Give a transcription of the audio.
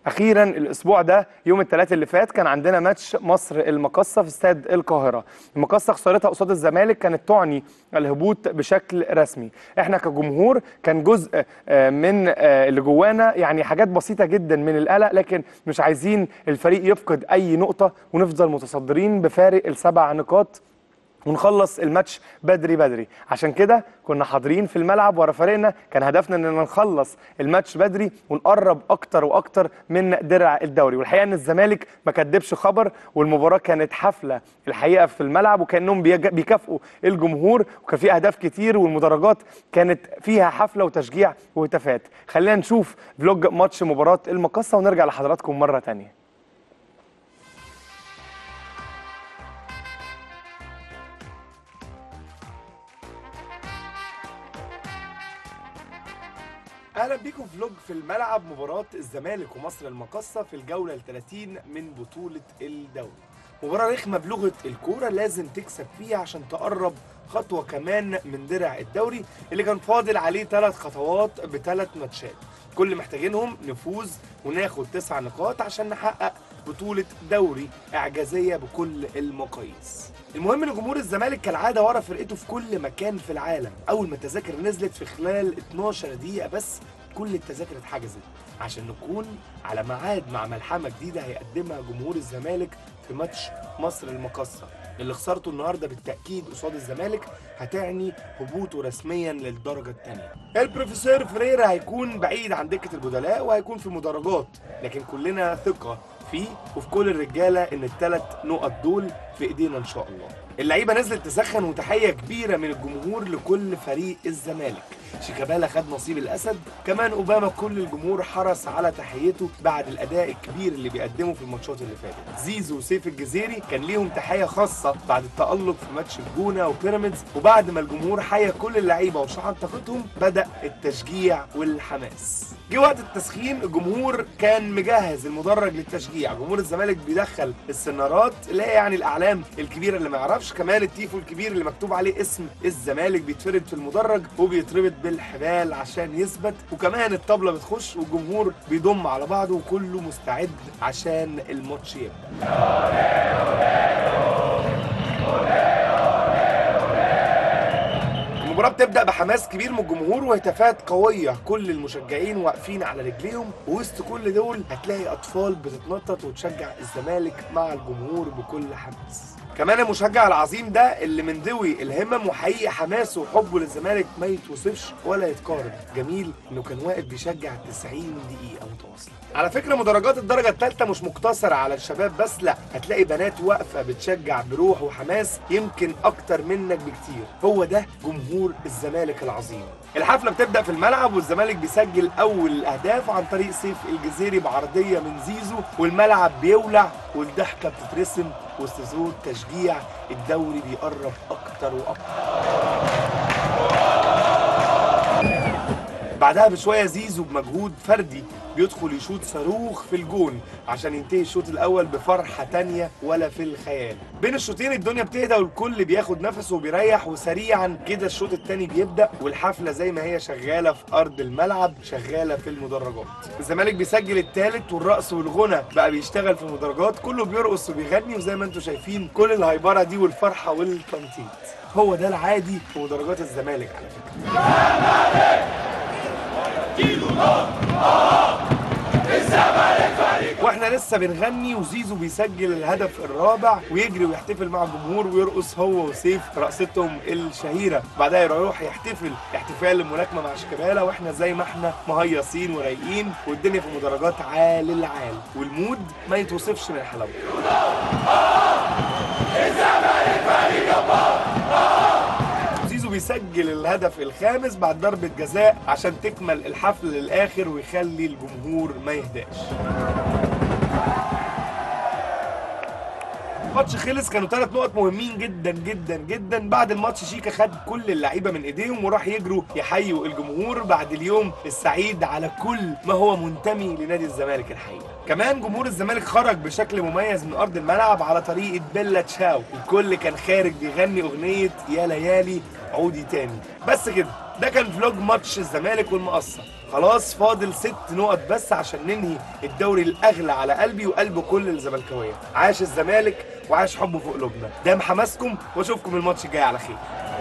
اخيرا الاسبوع ده يوم الثلاث اللي فات كان عندنا ماتش مصر المقصه في استاد القاهره. المقصه خسارتها قصاد الزمالك كانت تعني الهبوط بشكل رسمي. احنا كجمهور كان جزء من اللي جوانا يعني حاجات بسيطه جدا من القلق، لكن مش عايزين الفريق يفقد اي نقطه ونفضل متصدرين بفارق السبع نقاط ونخلص الماتش بدري بدري. عشان كده كنا حاضرين في الملعب ورا فريقنا، كان هدفنا اننا نخلص الماتش بدري ونقرب اكتر واكتر من درع الدوري. والحقيقه ان الزمالك ما كدبش خبر، والمباراه كانت حفله الحقيقه في الملعب، وكانهم بيكافئوا الجمهور، وكان في اهداف كتير والمدرجات كانت فيها حفله وتشجيع وهتافات. خلينا نشوف فلوج ماتش مباراه المقصه ونرجع لحضراتكم مره ثانيه. اهلا بيكم في فلوج في الملعب مباراه الزمالك ومصر المقصه في الجوله ال30 من بطوله الدوري. مباراه رخمه بلغه الكوره، لازم تكسب فيها عشان تقرب خطوه كمان من درع الدوري اللي كان فاضل عليه 3 خطوات ب3 ماتشات. كل اللي محتاجينهم نفوز وناخد 9 نقاط عشان نحقق بطوله دوري اعجازيه بكل المقاييس. المهم ان جمهور الزمالك كالعاده ورا فرقته في كل مكان في العالم. اول ما التذاكر نزلت في خلال 12 دقيقه بس كل التذاكر اتحجزت عشان نكون على ميعاد مع ملحمه جديده هيقدمها جمهور الزمالك في ماتش مصر المقصه اللي خسارته النهارده بالتاكيد قصاد الزمالك هتعني هبوطه رسميا للدرجه الثانيه. البروفيسور فريرا هيكون بعيد عن دكه البدلاء وهيكون في مدرجات، لكن كلنا ثقه فيه وفي كل الرجاله ان ال3 نقط دول في ايدينا ان شاء الله. اللعيبه نزلت تسخن وتحيه كبيره من الجمهور لكل فريق الزمالك. شيكابالا خد نصيب الاسد، كمان اوباما كل الجمهور حرص على تحيته بعد الاداء الكبير اللي بيقدمه في الماتشات اللي فاتت. زيزو وسيف الجزيري كان ليهم تحيه خاصه بعد التالق في ماتش الجونه وبيراميدز، وبعد ما الجمهور حيا كل اللعيبه وشحن طاقتهم بدا التشجيع والحماس. جه وقت التسخين الجمهور كان مجهز المدرج للتشجيع. جمهور الزمالك بيدخل السنارات اللي هي يعني الاعلام الكبيره اللي ما يعرفش، كمان التيفو الكبير اللي مكتوب عليه اسم الزمالك بيتفرد في المدرج وبيتربط بالحبال عشان يثبت، وكمان الطبله بتخش والجمهور بيضم على بعضه وكله مستعد عشان الماتش يبدا. المباراة بتبدأ بحماس كبير من الجمهور وهتافات قوية، كل المشجعين واقفين على رجليهم، ووسط كل دول هتلاقي أطفال بتتنطط وتشجع الزمالك مع الجمهور بكل حماس. كمان المشجع العظيم ده اللي من ذوي الهمم وحقيقي حماسه وحبه للزمالك ما يتوصفش ولا يتقارن. جميل انه كان واقف بيشجع 90 دقيقة متواصلة. على فكرة مدرجات الدرجة الثالثة مش مقتصرة على الشباب بس، لا، هتلاقي بنات واقفة بتشجع بروح وحماس يمكن أكتر منك بكتير. هو ده جمهور الزمالك العظيم. الحفلة بتبدأ في الملعب والزمالك بيسجل أول الأهداف عن طريق سيف الجزيري بعرضية من زيزو، والملعب بيولع والضحكة بتترسم وسط صوت تشجيع. الدوري بيقرب أكتر وأكتر. بعدها بشويه زيزو بمجهود فردي بيدخل يشوط صاروخ في الجون عشان ينتهي الشوط الاول بفرحه تانيه ولا في الخيال. بين الشوطين الدنيا بتهدى والكل بياخد نفسه وبيريح، وسريعا كده الشوط الثاني بيبدا والحفله زي ما هي شغاله في ارض الملعب شغاله في المدرجات. الزمالك بيسجل الثالث والرقص والغنى بقى بيشتغل في المدرجات، كله بيرقص وبيغني، وزي ما انتم شايفين كل الهايبره دي والفرحه والتنطيط. هو ده العادي في مدرجات الزمالك على فكره. واحنا لسه بنغني وزيزو بيسجل الهدف الرابع ويجري ويحتفل مع الجمهور ويرقص هو وسيف رقصتهم الشهيره. بعدها يروح يحتفل احتفال الملاكمه مع شيكابالا، واحنا زي ما احنا مهيصين ورايقين والدنيا في المدرجات عال العال والمود ما يتوصفش من حلاوته. الزمالك فريق جبار. بيسجل الهدف الخامس بعد ضربة جزاء عشان تكمل الحفل للآخر ويخلي الجمهور ما يهداش. الماتش خلص، كانوا 3 نقط مهمين جدا جدا جدا. بعد الماتش شيكا خد كل اللعيبه من ايديهم وراح يجروا يحيوا الجمهور بعد اليوم السعيد على كل ما هو منتمي لنادي الزمالك الحقيقه. كمان جمهور الزمالك خرج بشكل مميز من ارض الملعب على طريقه بيلا تشاو، الكل كان خارج بيغني اغنيه يا ليالي عودي تاني. بس كده ده كان فلوج ماتش الزمالك والمقصة. خلاص فاضل 6 نقط بس عشان ننهي الدوري الاغلى على قلبي وقلب كل الزملكاويه. عاش الزمالك وعاش حبه في قلوبنا، دام حماسكم واشوفكم الماتش الجاي على خير.